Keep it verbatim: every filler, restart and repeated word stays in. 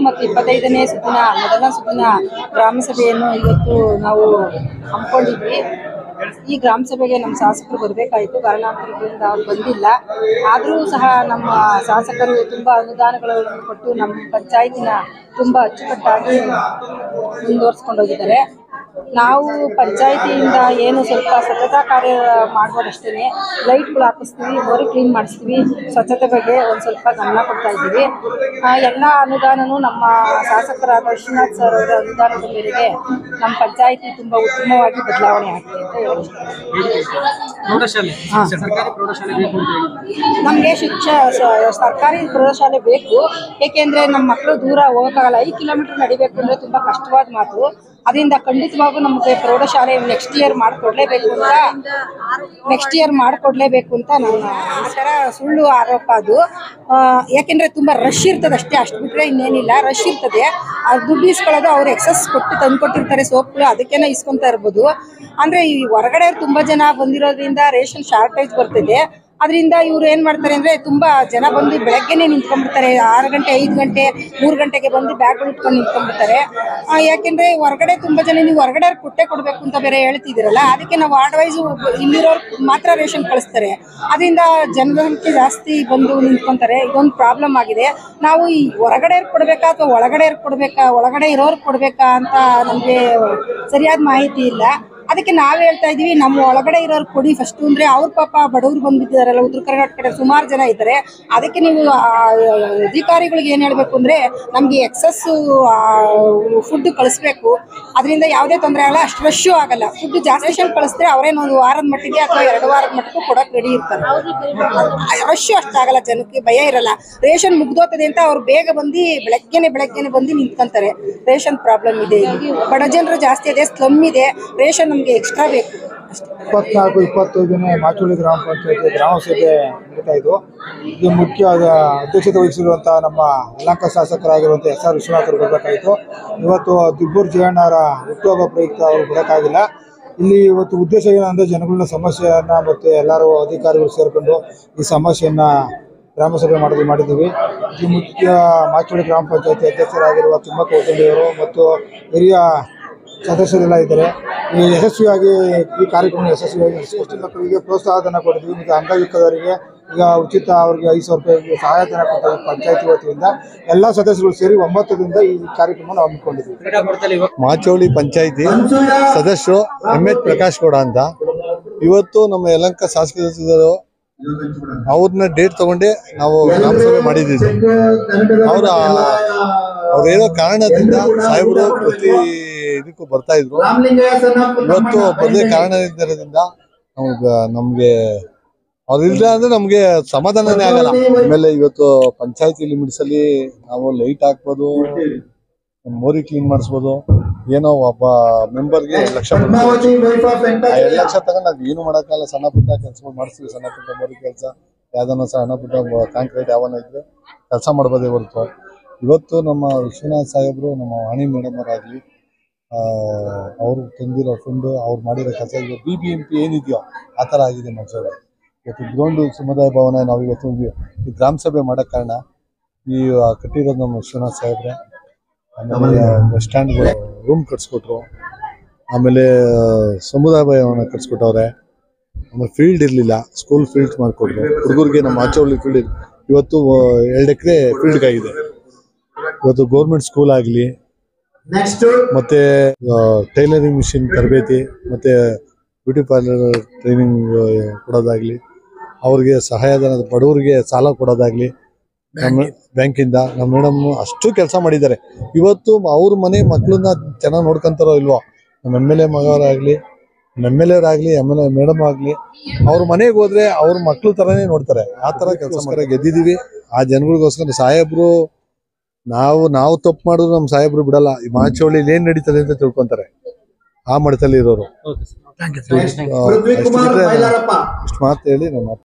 ಮತ್ತು ಇಪ್ಪತ್ತೈದನೇ ಸುತ್ತಿನ ಮೊದಲ ಸುತ್ತಿನ ಗ್ರಾಮ ಸಭೆಯನ್ನು ಇವತ್ತು ನಾವು ಹಮ್ಮಿಕೊಂಡಿದ್ವಿ. ಈ ಗ್ರಾಮ ಸಭೆಗೆ ನಮ್ಮ ಶಾಸಕರು ಬರಬೇಕಾಯಿತು, ಕಾರಣಾಂತರಗಳಿಂದ ಅವ್ರು ಬಂದಿಲ್ಲ. ಆದರೂ ಸಹ ನಮ್ಮ ಶಾಸಕರು ತುಂಬ ಅನುದಾನಗಳನ್ನು ಕೊಟ್ಟು ನಮ್ಮ ಪಂಚಾಯತಿನ ತುಂಬ ಅಚ್ಚುಕಟ್ಟಾಗಿ ಮುಂದುವರ್ಸ್ಕೊಂಡು ಹೋಗಿದ್ದಾರೆ. ನಾವು ಪಂಚಾಯತಿಯಿಂದ ಏನು ಸ್ವಲ್ಪ ಸ್ವಚ್ಛತಾ ಕಾರ್ಯ ಮಾಡ್ಬೋದಷ್ಟೇ. ಲೈಟ್ಗಳು ಹಾಕಿಸ್ತೀವಿ, ಮೋರಿ ಕ್ಲೀನ್ ಮಾಡಿಸ್ತೀವಿ, ಸ್ವಚ್ಛತೆ ಬಗ್ಗೆ ಒಂದು ಸ್ವಲ್ಪ ಗಮನ ಕೊಡ್ತಾ ಇದ್ದೀವಿ. ಎಲ್ಲ ಅನುದಾನನೂ ನಮ್ಮ ಶಾಸಕರಾದ ವಿಶ್ವನಾಥ್ ಸರ್ ಅವರ ಅನುದಾನದ ಮೇರೆಗೆ ನಮ್ಮ ಪಂಚಾಯತಿ ತುಂಬ ಉತ್ತಮವಾಗಿ ಬದಲಾವಣೆ ಆಗ್ತಿದೆ ಅಂತ ಹೇಳಿ. ನಮಗೆ ಶಿಕ್ಷ ಸರ್ಕಾರಿ ಪ್ರೌಢಶಾಲೆ ಬೇಕು. ಏಕೆಂದರೆ ನಮ್ಮ ಮಕ್ಕಳು ದೂರ ಹೋಗೋಕ್ಕಾಗಲ್ಲ. ಐದು ಕಿಲೋಮೀಟರ್ ನಡಿಬೇಕು ಅಂದರೆ ತುಂಬ ಕಷ್ಟವಾದ ಮಾತು. ಅದರಿಂದ ಖಂಡಿತವಾಗೂ ನಮಗೆ ಪ್ರೌಢಶಾಲೆ ನೆಕ್ಸ್ಟ್ ಇಯರ್ ಮಾಡಿಕೊಡ್ಲೇಬೇಕು ಅಂತ ನೆಕ್ಸ್ಟ್ ಇಯರ್ ಮಾಡಿಕೊಡ್ಲೇಬೇಕು ಅಂತ ನಾನು ಆ ಥರ ಸುಳ್ಳು ಆರೋಪ ಅದು. ಯಾಕೆಂದರೆ ತುಂಬ ರಶ್ ಇರ್ತದೆ ಅಷ್ಟೇ, ಅಷ್ಟು ಬಿಟ್ಟರೆ ಇನ್ನೇನಿಲ್ಲ. ರಶ್ ಇರ್ತದೆ, ಅದು ದುಡ್ಡು ಇಸ್ಕೊಳ್ಳೋದು ಅವ್ರು ಎಕ್ಸಸ್ ಕೊಟ್ಟು ತಂದು ಕೊಟ್ಟಿರ್ತಾರೆ ಸೋಪ್ಗಳು, ಅದಕ್ಕೇನೆ ಇಸ್ಕೊತಾ ಇರ್ಬೋದು. ಅಂದರೆ ಈ ಹೊರಗಡೆ ತುಂಬ ಜನ ಬಂದಿರೋದ್ರಿಂದ ರೇಷನ್ ಶಾರ್ಟೇಜ್ ಬರ್ತಿದೆ. ಅದರಿಂದ ಇವ್ರು ಏನು ಮಾಡ್ತಾರೆ ಅಂದರೆ ತುಂಬ ಜನ ಬಂದು ಬೆಳಗ್ಗೆನೇ ನಿಂತ್ಕೊಂಡ್ಬಿಡ್ತಾರೆ. ಆರು ಗಂಟೆ ಐದು ಗಂಟೆ ಮೂರು ಗಂಟೆಗೆ ಬಂದು ಬ್ಯಾಗ್ಗಳು ಇಟ್ಕೊಂಡು ನಿಂತ್ಕೊಂಡ್ಬಿಡ್ತಾರೆ. ಯಾಕೆಂದರೆ ಹೊರಗಡೆ ತುಂಬ ಜನ ನೀವು ಹೊರಗಡೆ ಕೊಟ್ಟೆ ಕೊಡಬೇಕು ಅಂತ ಬೇರೆ ಹೇಳ್ತಿದ್ದೀರಲ್ಲ, ಅದಕ್ಕೆ ನಾವು ವಾರ್ಡ್ ವೈಸು ಇಲ್ಲಿರೋರು ಮಾತ್ರ ರೇಷನ್ ಕಳಿಸ್ತಾರೆ. ಅದರಿಂದ ಜನಸಂಖ್ಯೆ ಜಾಸ್ತಿ ಬಂದು ನಿಂತ್ಕೊತಾರೆ. ಇದೊಂದು ಪ್ರಾಬ್ಲಮ್ ಆಗಿದೆ. ನಾವು ಈ ಹೊರಗಡೆ ಕೊಡಬೇಕಾ ಅಥವಾ ಒಳಗಡೆ ಕೊಡಬೇಕಾ ಒಳಗಡೆ ಇರೋರು ಕೊಡಬೇಕಾ ಅಂತ ನಮಗೆ ಸರಿಯಾದ ಮಾಹಿತಿ ಇಲ್ಲ. ಅದಕ್ಕೆ ನಾವು ಹೇಳ್ತಾ ಇದ್ದೀವಿ, ನಮ್ಮ ಒಳಗಡೆ ಇರೋರು ಕೊಡಿ ಫಸ್ಟು. ಅಂದರೆ ಅವ್ರ ಪಾಪ ಬಡವ್ರು ಬಂದುಬಿಟ್ಟಿದ್ದಾರಲ್ಲ, ಉತ್ತರ ಕರ್ನಾಟಕ ಕಡೆ ಸುಮಾರು ಜನ ಇದ್ದಾರೆ. ಅದಕ್ಕೆ ನೀವು ಅಧಿಕಾರಿಗಳಿಗೆ ಏನು ಹೇಳಬೇಕು ಅಂದರೆ ನಮಗೆ ಎಕ್ಸಸ್ಸು ಫುಡ್ ಕಳಿಸ್ಬೇಕು. ಅದರಿಂದ ಯಾವುದೇ ತೊಂದರೆ ಆಗಲ್ಲ, ಅಷ್ಟು ರಶ್ಶು ಆಗಲ್ಲ. ಫುಡ್ ಜಾಸ್ತಿ ರೇಷನ್ ಕಳಿಸಿದ್ರೆ ಅವರೇನು ಒಂದು ವಾರದ ಮಟ್ಟಿಗೆ ಅಥವಾ ಎರಡು ವಾರದ ಮಟ್ಟಿಗೆ ಕೊಡೋಕೆ ರೆಡಿ ಇರ್ತಾರೆ. ರಶ್ಶು ಅಷ್ಟಾಗಲ್ಲ, ಜನಕ್ಕೆ ಭಯ ಇರಲ್ಲ. ರೇಷನ್ ಮುಗ್ದೋಗ್ತದೆ ಅಂತ ಅವ್ರು ಬೇಗ ಬಂದು ಬೆಳಗ್ಗೆನೆ ಬೆಳಗ್ಗೆನೆ ಬಂದು ನಿಂತ್ಕೊಂತಾರೆ. ರೇಷನ್ ಪ್ರಾಬ್ಲಮ್ ಇದೆ, ಬಡ ಜನರು ಜಾಸ್ತಿ ಇದೆ, ಸ್ಲಮ್ ಇದೆ. ರೇಷನ್ ನಮಗೆ ಎಕ್ಸ್ಟ್ರಾ ಬೇಕು. ಇಪ್ಪತ್ನಾಲ್ಕು ಇಪ್ಪತ್ತೈದನೇ ಮಾಚೋಳಿ ಗ್ರಾಮ ಪಂಚಾಯತಿ ಗ್ರಾಮ ಸಭೆ ನಡೀತಾ ಇದ್ದು, ಇದು ಮುಖ್ಯ ಅಧ್ಯಕ್ಷತೆ ವಹಿಸಿರುವಂಥ ನಮ್ಮ ಯಲಹಂಕ ಶಾಸಕರಾಗಿರುವಂಥ ಎಸ್ ಆರ್ ವಿಶ್ವನಾಥ್ ಅವರು ಬರಬೇಕಾಯಿತು. ಇವತ್ತು ದಿಬ್ಬೂರು ಜಯಣ್ಣವರ ಹುಟ್ಟುಹಬ್ಬ ಪ್ರಯುಕ್ತ ಅವರು ಬರೋಕ್ಕಾಗಿಲ್ಲ. ಇಲ್ಲಿ ಇವತ್ತು ಉದ್ದೇಶ ಏನಂದರೆ ಜನಗಳನ್ನ ಸಮಸ್ಯೆಯನ್ನು ಮತ್ತು ಎಲ್ಲರೂ ಅಧಿಕಾರಿಗಳು ಸೇರಿಕೊಂಡು ಈ ಸಮಸ್ಯೆಯನ್ನು ಗ್ರಾಮ ಸಭೆ ಮಾಡೋದು ಮಾಡಿದ್ದೀವಿ. ಈ ಮುಖ್ಯ ಮಾಚೋಳಿ ಗ್ರಾಮ ಪಂಚಾಯತಿ ಅಧ್ಯಕ್ಷರಾಗಿರುವ ತಿಮ್ಮಕ್ಕ ಕೋಟಂಡಿಯವರು ಮತ್ತು ಹಿರಿಯ ಸದಸ್ಯರೆಲ್ಲ ಇದ್ದಾರೆ. ಈ ಯಶಸ್ವಿಯಾಗಿ ಈ ಕಾರ್ಯಕ್ರಮ ಯಶಸ್ವಿಯಾಗಿ ಎಸ್ ಟಿ ಮಕ್ಕಳಿಗೆ ಪ್ರೋತ್ಸಾಹಧನ ಕೊಟ್ಟಿದ್ವಿ. ಮತ್ತು ಅಂಗವಿಕಲರಿಗೆ ಈಗ ಉಚಿತ ಅವರಿಗೆ ಐದು ಸಾವಿರ ರೂಪಾಯಿ ಸಹಾಯಧನ ಕೊಟ್ಟಿದ್ವಿ ಪಂಚಾಯತಿ ವತಿಯಿಂದ. ಎಲ್ಲ ಸದಸ್ಯರು ಸೇರಿ ಒಂಬತ್ತರಿಂದ ಈ ಕಾರ್ಯಕ್ರಮ ನಾವು ಹಮ್ಮಿಕೊಂಡಿದ್ವಿ. ಮಾಚೋಳಿ ಪಂಚಾಯತಿ ಸದಸ್ಯರು ಎಂ ಎಚ್ ಪ್ರಕಾಶ್ ಗೌಡ ಅಂತ. ಇವತ್ತು ನಮ್ಮ ಯಲಹಂಕ ಶಾಸಕರು ಅವ್ರನ್ನ ಡೇಟ್ ತಗೊಂಡೆ ನಾವು ಗ್ರಾಮ ಸಭೆ ಮಾಡಿದ್ದೀವಿ. ಅವರ ಅವ್ರೇನೋ ಕಾರಣದಿಂದ ಸಾಹೇಬರು ಪ್ರತಿ ಇದಕ್ಕೂ ಬರ್ತಾ ಇದ್ರು. ಇವತ್ತು ಬರದೇ ಕಾರಣದಿಂದ ನಮ್ಗೆ ನಮ್ಗೆ ಅವ್ರು ಇಲ್ಲ ಅಂದ್ರೆ ನಮ್ಗೆ ಸಮಾಧಾನನೇ ಆಗಲ್ಲ. ಆಮೇಲೆ ಇವತ್ತು ಪಂಚಾಯತಿ ಲಿಮಿಟ್ಸ್ ಅಲ್ಲಿ ನಾವು ಲೈಟ್ ಹಾಕ್ಬೋದು, ಮೋರಿ ಕ್ಲೀನ್ ಮಾಡಿಸ್ಬೋದು. ಏನೋ ಒಬ್ಬ ಮೆಂಬರ್ಗೆ ಎರಡು ಲಕ್ಷ ಬರ್ಬೋದು. ಆ ಎರಡು ಲಕ್ಷ ತಗೊಂಡು ನಾವು ಏನು ಮಾಡೋಕ್ಕಲ್ಲ. ಸಣ್ಣ ಪುಟ್ಟ ಕೆಲಸಗಳು ಮಾಡಿಸ್ತೀವಿ, ಸಣ್ಣ ಪುಟ್ಟ ಮೋರಿ ಕೆಲಸ, ಯಾವ್ದನ್ನ ಸಣ್ಣ ಪುಟ್ಟ ಕಾಂಕ್ರೀಟ್ ಯಾವನ್ನ ಇದ್ರೆ ಕೆಲಸ ಮಾಡ್ಬೋದೇ ಹೊರತು. ಇವತ್ತು ನಮ್ಮ ವಿಶ್ವನಾಥ್ ಸಾಹೇಬರು, ನಮ್ಮ ವಾಣಿ ಮೇಡಮ್ ಅವರಾಗಲಿ, ಅವರು ತಂದಿರೋ ಫಂಡು ಅವ್ರು ಮಾಡಿರೋ ಕೆಲಸ ಈಗ ಬಿ ಬಿ ಎಂ ಪಿ ಏನಿದೆಯೋ ಆ ಥರ ಆಗಿದೆ ಮನುಷ್ಯರು. ಇವತ್ತು ಗ್ರೌಂಡು ಸಮುದಾಯ ಭವನ ನಾವು ಇವತ್ತು ಈ ಗ್ರಾಮ ಸಭೆ ಮಾಡೋಕ್ಕೆ ಕಾರಣ ಈ ಕಟ್ಟಿರೋದು ನಮ್ಮ ವಿಶ್ವನಾಥ್ ಸಾಹೇಬ್ರೆ. ಆಮೇಲೆ ಬಸ್ ಸ್ಟ್ಯಾಂಡ್ಗಳು ರೂಮ್ ಕಟ್ಸ್ಕೊಟ್ರು, ಆಮೇಲೆ ಸಮುದಾಯ ಭವನ ಕಟ್ಸ್ಕೊಟ್ಟವ್ರೆ. ಆಮೇಲೆ ಫೀಲ್ಡ್ ಇರಲಿಲ್ಲ, ಸ್ಕೂಲ್ ಫೀಲ್ಡ್ ಮಾಡಿಕೊಟ್ರು ಹುಡುಗರಿಗೆ. ನಮ್ಮ ಮಾಚೋಳಿ ಫೀಲ್ಡ್ ಇವತ್ತು ಎರಡು ಎಕರೆ ಫೀಲ್ಡ್ಗಾಗಿದೆ. ಇವತ್ತು ಗೌರ್ಮೆಂಟ್ ಸ್ಕೂಲ್ ಆಗಲಿ, ಮತ್ತೆ ಟೈಲರಿಂಗ್ ಮಿಷಿನ್ ತರಬೇತಿ, ಮತ್ತೆ ಬ್ಯೂಟಿ ಪಾರ್ಲರ್ ಟ್ರೈನಿಂಗ್ ಕೊಡೋದಾಗ್ಲಿ, ಅವ್ರಿಗೆ ಸಹಾಯಧನ, ಬಡವರಿಗೆ ಸಾಲ ಕೊಡೋದಾಗ್ಲಿ ನಮ್ಮ ಬ್ಯಾಂಕಿಂದ ನಮ್ಮ ಮೇಡಮ್ ಅಷ್ಟು ಕೆಲಸ ಮಾಡಿದ್ದಾರೆ. ಇವತ್ತು ಅವ್ರ ಮನೆ ಮಕ್ಕಳನ್ನ ಚೆನ್ನಾಗಿ ನೋಡ್ಕೊಂತಾರೋ ಇಲ್ವೋ, ನಮ್ಮ ಎಮ್ ಎಲ್ ಎ ಮಗವರಾಗಲಿ, ಎಮ್ ಎಲ್ ಎರಾಗಲಿ, ಎಮ್ ಎಲ್ ಎ ಮೇಡಮ್ ಆಗಲಿ, ಅವ್ರ ಮನೆಗೆ ಹೋದ್ರೆ ಅವ್ರ ಮಕ್ಳು ಥರನೇ ನೋಡ್ತಾರೆ. ಆ ಥರ ಕೆಲಸ ಗೆದ್ದಿದ್ದೀವಿ. ಆ ಜನಗಳಿಗೋಸ್ಕರ ಸಾಹೇಬ್ರು ನಾವು ನಾವು ತಪ್ಪು ಮಾಡಿದ್ರು ನಮ್ಮ ಸಾಹೇಬ್ರು ಬಿಡಲ್ಲ. ಈ ಮಾಚೋಳಿಲಿ ಏನ್ ನಡೀತದೆ ಅಂತ ತಿಳ್ಕೊಂತಾರೆ ಆ ಮಟ್ಟದಲ್ಲಿ ಇರೋರು. ಇಷ್ಟು ಮಾತು ಹೇಳಿ ನಮ್ಮ